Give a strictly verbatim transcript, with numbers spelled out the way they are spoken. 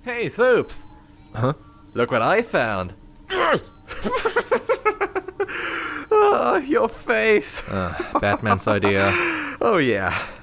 Hey, Soups! Huh? Look what I found! Oh, your face! Uh, Batman's idea. Oh yeah.